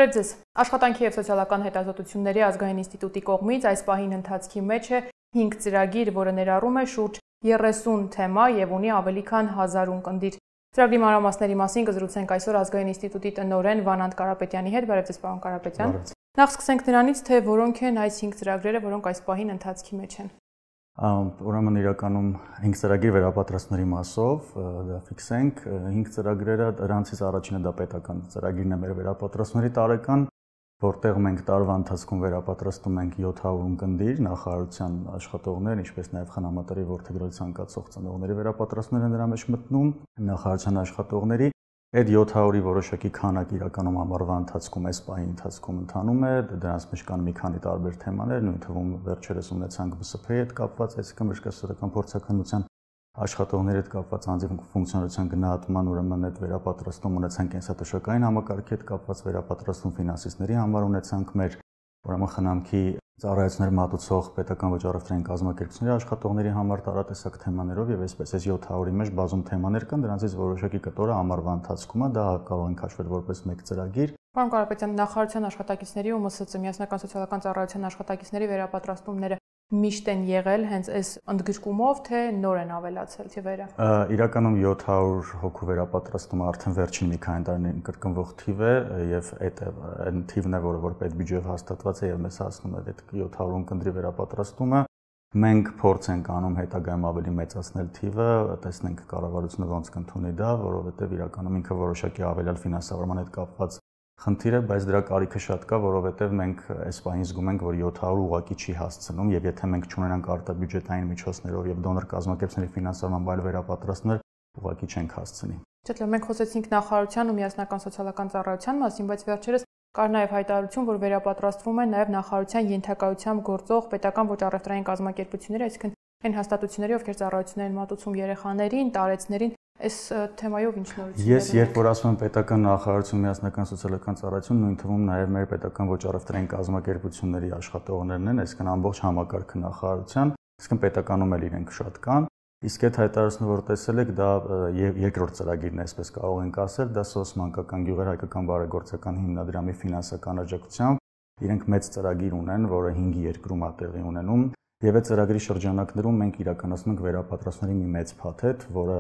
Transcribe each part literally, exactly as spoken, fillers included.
Բարև ձեզ։ Աշխատանքի և սոցիալական հետազոտությունների ազգային ինստիտուտի կողմից այս պահին ընթացքի մեջ է հինգ ծրագիր, որը ներառում է շուրջ երեսուն թեմա եւ ունի ավելի քան հազար ունկնդիր։ Ծրագրի մանրամասների մասին կզրուցենք այսօր ազգային ինստիտուտի տնօրեն Վանանդ Կարապետյանի հետ։ Բարև ձեզ, պարոն Կարապետյան։ Նախ սկսենք նրանից, թե որոնք են այս հինգ ծրագրերը, որոնք այս պահին ընթացքի մեջ են։ Ուրեմն իրականում հինգ ծրագիր վերապատրաստների մասով դա ֆիքսենք, հինգ ծրագրերը, դրանցից առաջինը դա պետական ծրագիրն է մեր վերապատրաստների տարեկան, որտեղ մենք տարվա ընթացքում վերապատրաստում ենք յոթ հարյուր ունկնդիր, նախարարության աշխատողներ, ինչպես նաև խնամատարի որդեգրել ցանկացող ծնողների վերապատրաստներ են դրա մեջ մտնում, նախարարության աշխատողների Այդ յոթ հարյուրի որոշակի քանակ իրականում ամառվա ընթացքում այս պահի ընթացքում ընթանում է, դրանց մեջ կան մի քանի տարբեր թեմաներ, նույն թվում վերջերս ունեցանք B S P-ի հետ կապված, այսինքն բժշկասոցիալական փորձաքննության աշխատողների հետ կապված անձի ֆունկցիոնալության գնահատման, ուրեմն այդ վերապատրաստում ունեցանք կենսաթոշակային համակարգի հետ կապված վերապատրաստում ֆինանսիստների համար ունեցանք մեր ուրեմն խնամքի ծառայություններ մատուցող պետական վճարովտրային կազմակերպությունների աշխատողների համար տարատեսակ թեմաներով եւ այսպես այս յոթ հարյուրի մեջ բազում թեմաներ կան, դրանցից որոշակի կտորը ամառվա ընթացքում է, դա կարող են քաշվել որպես մեկ ծրագիր։ Պարոն Կարապետյան, նախարարության աշխատակիցների ու M S C միասնական սոցիալական ծառայության աշխատակիցների վերապատրաստումները միշտ են եղել հենց այս ընդգրկումով, թե նոր են ավելացել թիվերը։ Իրականում յոթ հարյուր հոգու վերապատրաստումը արդեն վերջին մի քանի տարիներին կրկնվող թիվ է եւ այդ այն թիվն է, որը որ պետբյուջեով հաստատված է եւ մեզ հասնում է այդ յոթ հարյուր ունկնդրի վերապատրաստումը։ Մենք փորձ ենք անում հետագայում ավելի մեծացնել թիվը, տեսնենք կառավարությունը ոնց կընդունի դա, որովհետեւ իրականում ինքը որոշակի ավելյալ ֆինանսավորման հետ կապված խնդիր է, բայց դրա կարիքը շատ կա, որովհետև մենք այս պահին զգում ենք, որ յոթ հարյուր ուղղակի չի հասցնում եւ եթե մենք չունենանք արտաբյուջետային միջոցներով եւ դոնոր կազմակերպությունների ֆինանսավորման այլ վերապատրաստներ, ուղղակի չենք հասցնի։ Չէ՞, մենք խոսեցինք նախարարության ու միասնական սոցիալական ծառայության մասին, բայց վերջերս կար նաեւ հայտարարություն, որ վերապատրաստվում են նաեւ նախարարության ենթակայությամբ գործող պետական ոչ առևտրային կազմակերպությունները, այսինքն այն հաստատությունների, ովքեր ծառայություններ են մատուցում երեխաներին, տարեցներին, այս թեմայով ինչ նորություններ են։ Ես երբ որ ասում եմ պետական նախարարություն, միասնական սոցիալական ծառայություն, նույն թվում նաև մեր պետական ոչ առևտրային կազմակերպությունների աշխատողներն են, այսինքն ամբողջ համակարգը նախարարության, այսինքն պետականում էլ իրենք շատ կան։ Իսկ այդ հայտարարությունը, որ տեսել եք, դա երկրորդ ծրագիրն է, այսպես կարող ենք ասել, դա Ս O S մանկական գյուղեր հայկական բարեգործական հիմնադրամի ֆինանսական աջակցությամբ իրենք մեծ ծրագիր ունեն, որը հինգ երկրում է տեղի ունենում։ Եվ այդ ծրագրի շրջանակներում մենք իրականացնում ենք վերապատրաստների մի մեծ փաթեթ, որը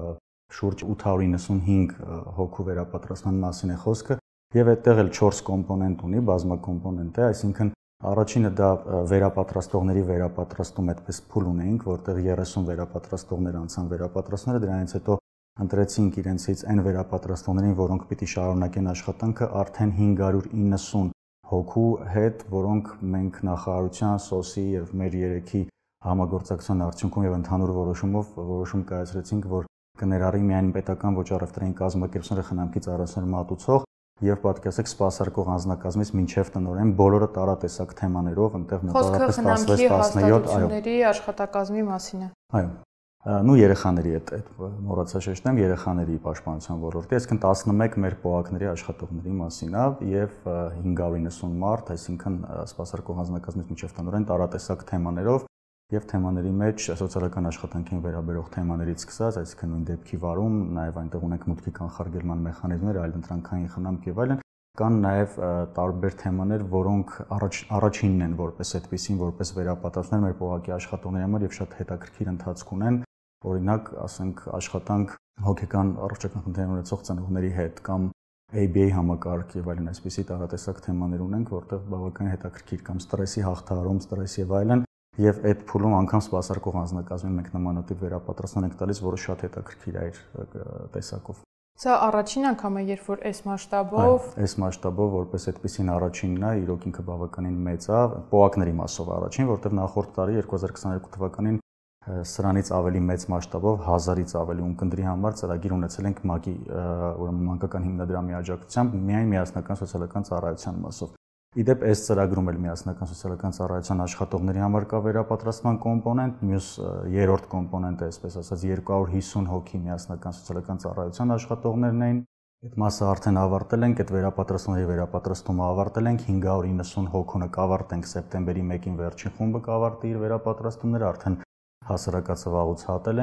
շուրջ ութ հարյուր իննսունհինգ հոգու վերապատրաստման մասին է խոսքը, եւ այդտեղ էլ չորս կոմպոնենտ ունի, բազմակոմպոնենտ է, այսինքն առաջինը դա վերապատրաստողների վերապատրաստում այդպես փուլ ունեինք, որտեղ երեսուն վերապատրաստողներ անցան վերապատրաստները, դրանից հետո ընտրեցինք իրենցից այն վերապատրաստողներին, որոնք պիտի շարունակեն աշխատանքը արդեն հինգ հարյուր իննսուն հոգու հետ, որոնք մենք նախարարության, Ս O S-ի եւ մեր երեքի համագործակցության արդյունքում եւ ընդհանուր որոշումով որոշում կայացրեցինք, որ կներառի միայն պետական ոչ առևտրային կազմակերպությունները խնամքի ծառայություններ մատուցող եւ պատկերացեք սպասարկող անձնակազմից մինչեւ տնօրեն բոլորը տարատեսակ թեմաներով այնտեղ մոտավորապես տասնվեց տասնյոթ այո աշխատակազմի մասին է։ Այո։ Նու երեխաների հետ այդ մոռացա շեշտեմ երեխաների պաշտպանության ոլորտի, այսինքն տասնմեկ մեր պոակների աշխատողների մասին է եւ հինգ հարյուր իննսուն մարդ, այսինքն սպասարկող անձնակազմից մինչեւ տնօրեն տարատեսակ թեմաներով եւ թեմաների մեջ սոցիալական աշխատանքին վերաբերող թեմաներից սկսած, այսինքն նույն դեպքի վարում, նաեւ այնտեղ ունենք մուտքի կանխարգելման մեխանիզմներ, այլ ընտրանքային խնամք եւ այլն, կան նաեւ տարբեր թեմաներ, որոնք առաջ, առաջինն են որպես այդպեսին, որպես վերապատրաստներ մեր պողակի աշխատողների համար եւ շատ հետաքրքիր ընթացք ունեն, օրինակ, ասենք աշխատանք հոգեկան առողջական խնդիրներ ունեցող ծնողների հետ կամ A B A համակարգ եւ այլն այսպիսի տարատեսակ թեմաներ ունենք, որտեղ բավականին հետաքրքիր կամ ստրեսի հաղթահարում, ստրես եւ այլն, եւ այդ փուլում անգամ սպասարկող անձնակազմին մենք նմանատիպ վերապատրաստման ենք տալիս, որը շատ հետաքրքիր է իր տեսակով։ Սա առաջին անգամ է, երբ որ այս մասշտաբով այս մասշտաբով որպես այդպեսին առաջինն է, իրոք ինքը բավականին մեծ է, պոակների մասով առաջին, որտեղ նախորդ տարի երկու հազար քսաներկու թվականին սրանից ավելի մեծ մասշտաբով հազարից ավելի ունկնդրի համար ծրագիր ունեցել ենք ՄԱԿ-ի ուրեմն մանկական հիմնադրամի աջակցությամբ միայն միասնական սոցիալական ծառայության մասով։ Իդեպ այս ծրագրում էլ միասնական սոցիալական ծառայության աշխատողների համար կա վերապատրաստման կոմպոնենտ, մյուս երրորդ կոմպոնենտը, այսպես ասած, երկու հարյուր հիսուն հոգի միասնական սոցիալական ծառայության աշխատողներն էին։ Այդ մասը արդեն ավարտել ենք, այդ վերապատրաստումների վերապատրաստումը ավարտել ենք, հինգ հարյուր իննսուն հոգունը կավարտենք սեպտեմբերի մեկին վերջին խումբը կավարտի իր վերապատրաստումները, արդեն հասարակածավաղուց հատել ենք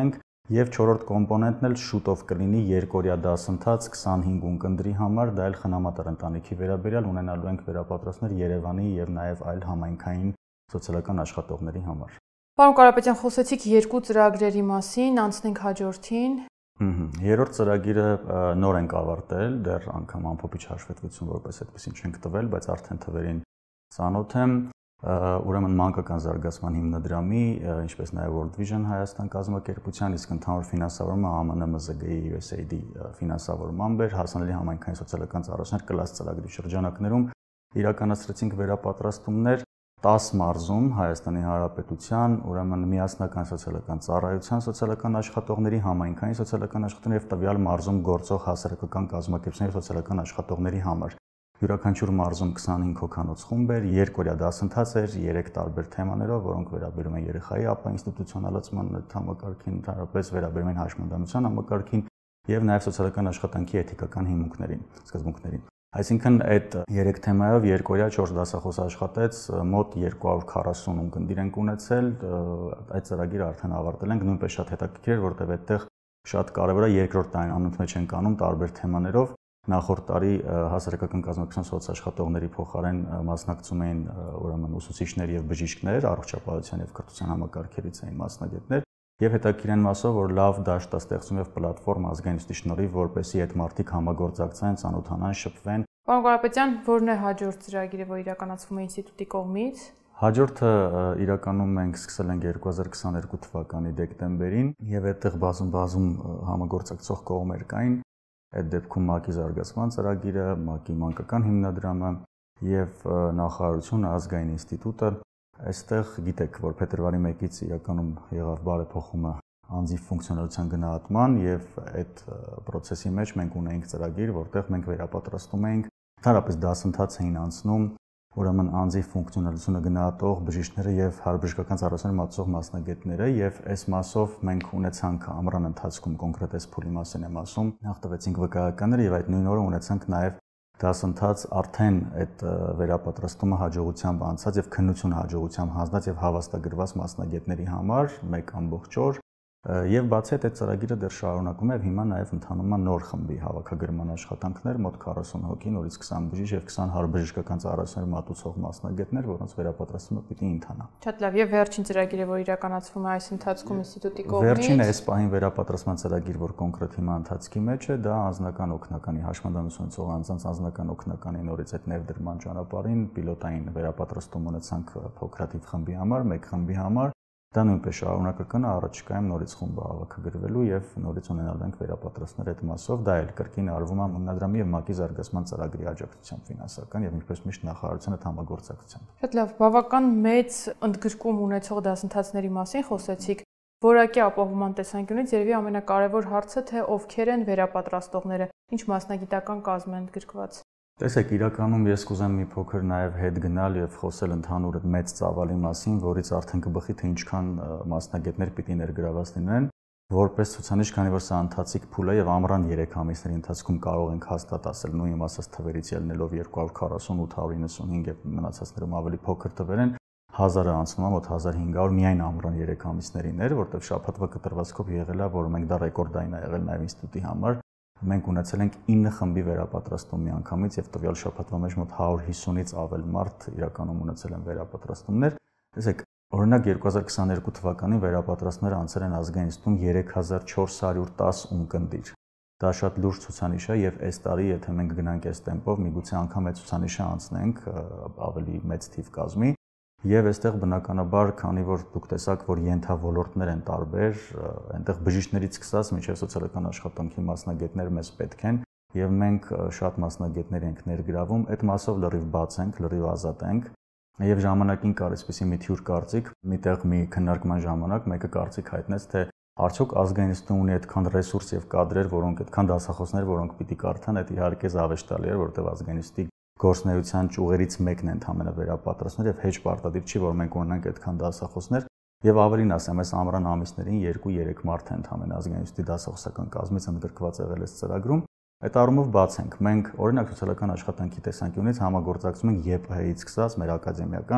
Եվ չորրորդ կոմպոնենտն էլ շուտով կլինի երկօրյա դասընթաց քսանհինգ ունկնդրի համար, դա էլ խնամատար ընտանիքի վերաբերյալ ունենալու ենք վերապատրաստներ Երևանի եւ նաեւ այլ համայնքային սոցիալական աշխատողների համար։ Պարոն Կարապետյան, խոսեցիք երկու ծրագրերի մասին, անցնենք հաջորդին։ Երրորդ ծրագիրը նոր ենք ավարտել, դեռ անգամ ամփոփիչ հաշվետվություն որպես այդպեսին չենք տվել, բայց արդեն թվերին ծանոթ եմ։ Ուրեմն մանկական զարգացման հիմնադրամի, ինչպես նաև World Vision Հայաստան կազմակերպության, իսկ ընդհանուր ֆինանսավորումը A M N M Z G-ի U S A I D ֆինանսավորմամբ էր հասանելի համայնքային սոցիալական ծառայություններ կլաս ծրագրի շրջանակներում իրականացրեցինք վերապատրաստումներ տաս մարզում Հայաստանի Հանրապետության, ուրեմն միասնական սոցիալական ծառայության սոցիալական աշխատողների, համայնքային սոցիալական աշխատողների եւ տվյալ մարզում գործող հասարակական կազմակերպությունների սոցիալական աշխատողների համար։ Յուրաքանչյուր մարզում քսանհինգ հոգանոց խումբ էր, երկօրյա դասընթաց էր, երեք տարբեր թեմաներով, որոնք վերաբերում են երեխայի ապա ինստիտուցիոնալացման համակարգին, ընդհանրապես վերաբերում են հաշմանդամության համակարգին եւ նաեւ սոցիալական աշխատանքի էթիկական հիմունքներին, սկզբունքներին։ Այսինքն այդ երեք թեմայով երկօրյա չորս դասախոս աշխատեց, մոտ երկու հարյուր քառասուն ունկնդիր ենք ունեցել, այդ ծրագիրը արդեն ավարտել ենք, նույնպես շատ հետաքրքիր էր, որտեղ այդտեղ շատ կարևոր է երկրորդ տարին անընդմեջ ենք անում տարբեր թեմաներով։ Նախորդ տարի հասարակական կազմակերպության սոցաշխատողների փոխարեն մասնակցում էին ուրեմն ուսուցիչներ եւ բժիշկներ, առողջապահության եւ կրթության համակարգերից էին մասնագետներ, եւ հետաքրքիր են մասով, որ լավ դաշտ է ստեղծում եւ պլատֆորմ ազգային ուստի շնորհիվ, որպեսզի այդ մարդիկ համագործակցեն, ծանոթանան, շփվեն։ Պարոն Կարապետյան, ո՞րն է հաջորդ ծրագիրը, որ իրականացվում է ինստիտուտի կողմից։ Հաջորդը իրականում մենք սկսել ենք երկու հազար քսաներկու թվականի դեկտեմբերին եւ այդտեղ բազում-բազում համագործակցող կողմեր կային։ Այդ դեպքում ՄԱԿ-ի զարգացման ծրագիրը, ՄԱԿ-ի մանկական հիմնադրամը եւ նախարարությունը, ազգային ինստիտուտը։ Այստեղ գիտեք, որ փետրվարի մեկից իրականում եղավ բարեփոխումը անձի ֆունկցիոնալության գնահատման եւ այդ process-ի մեջ մենք ունեինք ծրագիր, որտեղ մենք վերապատրաստում էինք, ընդհանրապես դասընթաց էին անցնում, ուրեմն անձի ֆունկցիոնալությունը գնահատող բժիշկները եւ հարաբժշկական ծառայությունների մատուցող մասնագետները եւ այս մասով մենք ունեցանք ամռան ընթացքում կոնկրետ այս փուլի մասին եմ ասում, նախ տվեցինք վկայականները եւ այդ նույն օրը ունեցանք նաեւ դասընթաց արդեն այդ վերապատրաստումը հաջողությամբ անցած եւ քննությունը հաջողությամբ հանձնած եւ հավաստագրված մասնագետների համար մեկ ամբողջ օր եւ բացի այդ այդ ծրագիրը դեռ շարունակում է եւ հիմա նաեւ ընթանում է նոր խմբի հավաքագրման աշխատանքներ մոտ քառասուն հոգի, նորից քսան բժիշկ եւ քսան հարաբժշկական ծառայությունների մատուցող մասնագետներ, որոնց վերապատրաստումը պիտի ընթանա։ Շատ լավ, եւ վերջին ծրագիրը, որ իրականացվում է այս ընթացքում ինստիտուտի կողմից։ Վերջինը այս պահին վերապատրաստման ծրագիր, որ կոնկրետ հիմա ընթացքի մեջ է, դա անձնական օգնականի հաշմանդամություն ունեցող անձանց անձնական օգնականի նորից այդ ներդրման ճանապարհին պիլոտային վերապատրաստում ունեցանք փոքրաթիվ խմբի համար, մեկ խմբի համար։ Դա նույնպես շարունակական է, առաջիկայում նորից խումբը հավաքագրվելու եւ նորից ունենալու ենք վերապատրաստներ այդ մասով, դա էլ կրկին արվում է հիմնադրամի եւ ՄԱԿ-ի զարգացման ծրագրի աջակցությամբ ֆինանսական եւ ինչպես միշտ նախարարության հետ համագործակցությամբ։ Շատ լավ, բավական մեծ ընդգրկում ունեցող դասընթացների մասին խոսեցիք։ Որակի ապահովման տեսանկյունից երևի ամենակարևոր հարցը թե ովքեր են վերապատրաստողները, ինչ մասնագիտական կազմ են ընդգրկված։ Տեսեք, իրականում ես կուզեմ մի փոքր նաև հետ գնալ եւ խոսել ընդհանուր մեծ ծավալի մասին, որից արդեն կբխի թե ինչքան մասնագետներ պիտի ներգրաված լինեն, որպես ցուցանիշ, քանի որ սա ընթացիկ փուլ է եւ ամռան երեք ամիսների ընթացքում կարող ենք հաստատ ասել նույն ասած թվերից ելնելով երկու հարյուր քառասուն ութ հարյուր իննսունհինգ եւ մնացածներում ավելի փոքր թվեր են, հազարը անցնում է մոտ հազար հինգ հարյուր միայն ամռան երեք ամիսներին էր, որտեղ շաբաթվա կտրվածքով եղել է, որ մենք դա ռեկորդային է եղել նաեւ ինստիտուտի համար։ Մենք ունեցել ենք ինը խմբի վերապատրաստում միանգամից եւ տվյալ շաբաթվա մեջ մոտ հարյուր հիսունից ավել մարդ իրականում ունեցել են վերապատրաստումներ։ Տեսեք, օրինակ երկու հազար քսաներկու թվականին վերապատրաստումները անցել են ազգային ինստիտուտում երեք հազար չորս հարյուր տաս ունկնդիր։ Դա շատ լուրջ ցուցանիշ է եւ այս տարի եթե մենք գնանք այս տեմպով, միգուցե անգամ այդ ցուցանիշը անցնենք ավելի մեծ թիվ կազմի։ Եվ այստեղ բնականաբար, քանի որ դուք տեսաք, որ ենթավոլորտներ են տարբեր, այնտեղ բժիշկներից սկսած մինչև սոցիալական աշխատանքի մասնագետներ մեզ պետք են, եւ մենք շատ մասնագետներ ենք ներգրավում, այդ մասով լրիվ բաց ենք, լրիվ ազատ ենք, եւ ժամանակին կար այսպեսի մի թյուր կարծիք, միտեղ մի քննարկման ժամանակ մեկը կարծիք հայտնեց, թե արդյոք ազգային ինստիտուտը ունի այդքան ռեսուրս եւ կադրեր, որոնք այդքան դասախոսներ, որոնք պիտի կարդան, այդ իհարկե զավեշտալի էր, որտեղ ազգային ինստիտուտի գործնեության ճյուղերից մեկն է ընդհանրապես վերապատրաստումներ եւ հեչ պարտադիր չի, որ մենք ունենանք այդքան դասախոսներ եւ ավելին ասեմ, այս ամռան ամիսներին երկու երեք մարդ է ընդհանրապես ազգային ինստիտուտի դասախոսական կազմից ընդգրկված եղել այս ծրագրում։ Այդ առումով բաց ենք։ Մենք օրինակ սոցիալական աշխատանքի տեսանկյունից համագործակցում ենք ԵՊՀ-ից սկսած մեր ակադեմիական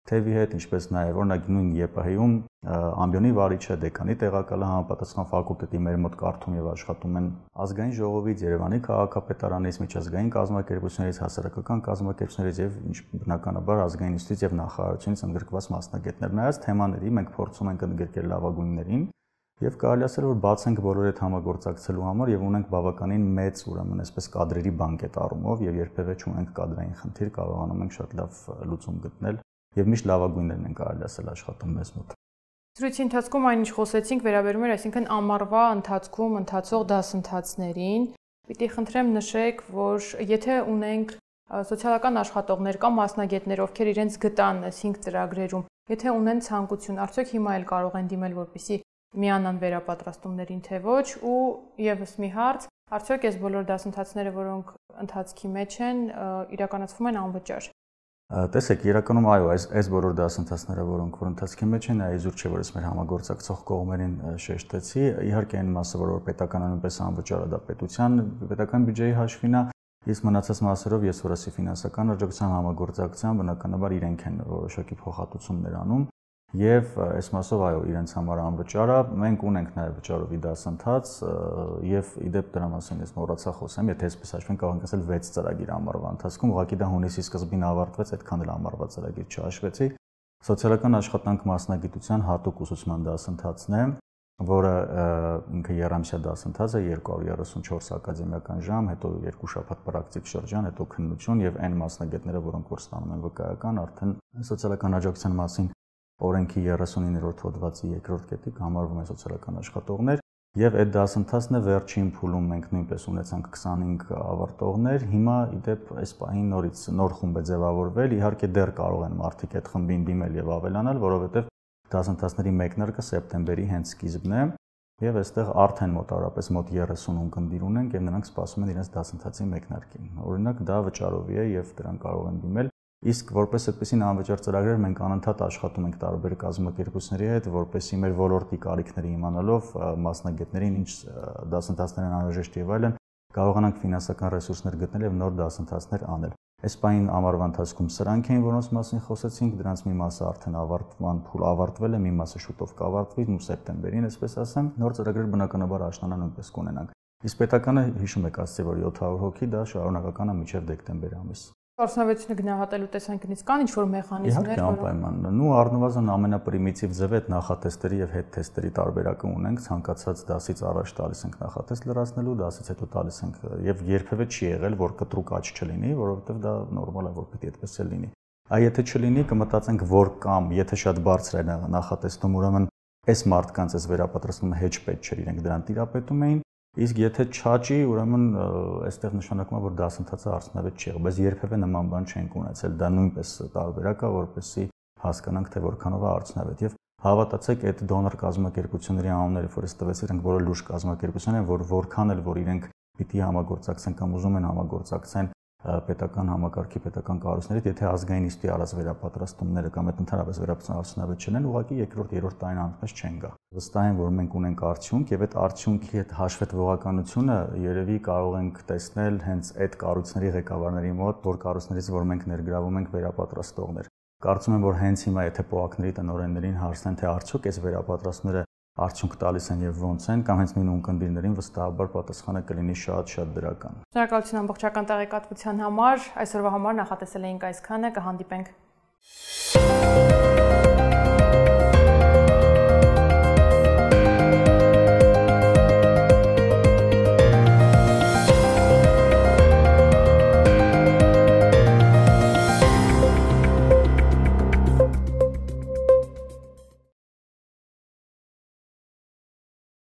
թևի հետ, ինչպես նաև օրինակ նույն ԵՊՀ-ում ամբիոնի վարիչը, դեկանի տեղակալը համապատասխան ֆակուլտետի մեր մոտ կարդում եւ աշխատում են ազգային ժողովից, Երևանի քաղաքապետարանից, միջազգային կազմակերպություններից, հասարակական կազմակերպություններից եւ ինչ բնականաբար ազգային ինստիտուտից եւ նախարարությունից ընդգրկված մասնագետներ։ Նայած թեմաների մենք փորձում ենք ընդգրկել լավագույններին եւ կարելի ասել, որ բաց ենք բոլոր այդ համագործակցելու համար եւ ունենք բավականին մեծ, ուրեմն այսպես կադրերի բանկետ առումով եւ երբեւե չունենք կադրային խնդիր, կարողանում ենք շատ լավ լուծում գտնել եւ միշտ լավագույններն են կարելի ասել աշխատում մեզ մոտ։ Զրույցի ընթացքում այն ինչ խոսեցինք վերաբերում էր, այսինքն ամառվա ընթացքում ընթացող դասընթացներին, պիտի խնդրեմ նշեք, որ եթե ունենք սոցիալական աշխատողներ կամ մասնագետներ, ովքեր իրենց գտան այս հինգ ծրագրերում, եթե ունեն ցանկություն, արդյոք հիմա էլ կարող են դիմել, որպեսզի միանան վերապատրաստումներին, թե ոչ, ու եւս մի հարց, արդյոք այս բոլոր դասընթացները, որոնք ընթացքի մեջ են, իրականացվում են անվճար։ Տեսեք, իրականում այո, այս այս բոլոր դասընթացները, որոնք որ ընթացքի մեջ են, այզուր չէ, որ ես մեր համագործակցող կողմերին շեշտեցի, իհարկե այն մասը, որ պետական նույնպես անվճար է, դա պետության պետական բյուջեի հաշվին է, իսկ մնացած մասերով ես որ ասի ֆինանսական աջակցության համագործակցության բնականաբար իրենք են որոշակի փոխհատուցումներ անում եւ այս մասով այո, իրենց համար անվճար է, մենք ունենք նաեւ վճարովի դասընթաց եւ իդեպ դրա մասին ես մոռացա խոսեմ, եթե այսպես հաշվենք կարող ենք ասել վեց ծրագիր ամառվա ընթացքում, ուղղակի դա հունիսի սկզբին ավարտվեց, այդքան էլ ամառվա ծրագիր չհաշվեցի։ Սոցիալական աշխատանք մասնագիտության հատուկ ուսուցման դասընթացն է, որը ինքը երամսյա դասընթաց է, երկու հարյուր երեսունչորս ակադեմիական ժամ, հետո երկու շաբաթ պրակտիկ շրջան, հետո քննություն եւ այն մասնագետները, որոնք որ ստանում են վկայական, արդեն սոցիալական աջակցության մասին օրենքի երեսունիններորդ հոդվածի երկրորդ կետի համարվում են սոցիալական աշխատողներ եւ այդ դասընթացն է վերջին փուլում մենք նույնպես ունեցանք քսանհինգ ավարտողներ, հիմա իդեպ այս պահին նորից նոր խումբ է ձևավորվել, իհարկե դեռ կարող են մարդիկ այդ խմբին դիմել եւ ավելանալ, որովհետեւ դասընթացների մեկնարկը սեպտեմբերի հենց սկիզբն է եւ այստեղ արդեն մոտավորապես մոտ երեսուն ունկնդիր ունենք եւ նրանք սպասում են իրենց դասընթացի մեկնարկին։ Օրինակ դա վճարովի է եւ դրան կարող են դիմել։ Իսկ որպես այդպեսին անվճար ծրագրեր մենք անընդհատ աշխատում ենք տարբեր կազմակերպությունների հետ, որպեսզի մեր ոլորտի կարիքների իմանալով մասնագետներին ինչ դասընթացներ են անհրաժեշտ եւ այլն, կարողանանք ֆինանսական ռեսուրսներ գտնել եւ նոր դասընթացներ անել։ Այս պահին ամառվա ընթացքում սրանք էին, որոնց մասին խոսեցինք, դրանց մի մասը արդեն ավարտման փուլ ավարտվել է, մի մասը շուտով կավարտվի, ու սեպտեմբերին, այսպես ասեմ, նոր ծրագրեր բնականաբար աշնանա նույնպես կունենանք։ Իսկ պետականը հիշում եք ասացի, որ յոթ հարյուր հոգի դա շարունակական է մինչև դեկտեմբեր ամիս։ Արդյունավետությունը գնահատելու տեսանկյունից կան ինչ-որ մեխանիզմներ, որոնք անպայման նու առնվազն ամենապրիմիտիվ ձևը այդ նախատեստերի եւ հետթեստերի տարբերակը ունենք, ցանկացած դասից առաջ տալիս ենք նախատեստ լրացնելու, դասից հետո տալիս ենք եւ երբեւե չի եղել, որ կտրուկ աճ չլինի, որովհետեւ դա նորմալ է, որ պիտի այդպես էլ լինի։ Այ եթե չլինի, կմտածենք, որ կամ եթե շատ բարձր է նախատեստում, ուրեմն այս մարդկանց այս վերապատրաստումը հեչ պետք չէր, իրենք դրան տիրապետում էին։ Իսկ եթե չաճի, ուրեմն այստեղ նշանակում է, որ դասընթացը արդյունավետ չի եղել, բայց երբևէ նման բան չենք ունեցել, դա նույնպես տարբերակ է, որպեսզի հասկանանք, թե որքանով է արդյունավետ։ Եվ հավատացեք, այդ դոնոր կազմակերպությունների անունները, որ ես տվեցի, իրենք որը լուրջ կազմակերպություն են, որ որքան էլ որ իրենք պիտի համագործակցեն կամ ուզում են համագործակցեն պետական համակարգի պետական կառույցներից, եթե ազգային ինստիտուտի արած վերապատրաստումները կամ այդ ընդհանրապես վերապատրաստումները արդյունավետ չեն, ուղղակի երկրորդ, երրորդ տարին անցնես չեն գա։ Վստահ եմ, որ մենք ունենք արդյունք եւ այդ արդյունքի հետ հաշվետվողականությունը երևի կարող ենք տեսնել հենց այդ կառույցների ղեկավարների մոտ, որ կառույցներից, որ մենք ներգրավում ենք վերապատրաստողներ։ Կարծում եմ, որ հենց հիմա եթե պոակների տնօրեններին հարցնեն, թե արդյոք այս վերապատրաստումները արդյունք տալիս են եւ ոնց են, կամ հենց նույն ունկնդիրներին վստահաբար պատասխանը կլինի շատ-շատ դրական։ Շնորհակալություն ամբողջական տեղեկատվության համար, այսօրվա համար նախատեսել էինք այսքանը, կհանդիպենք։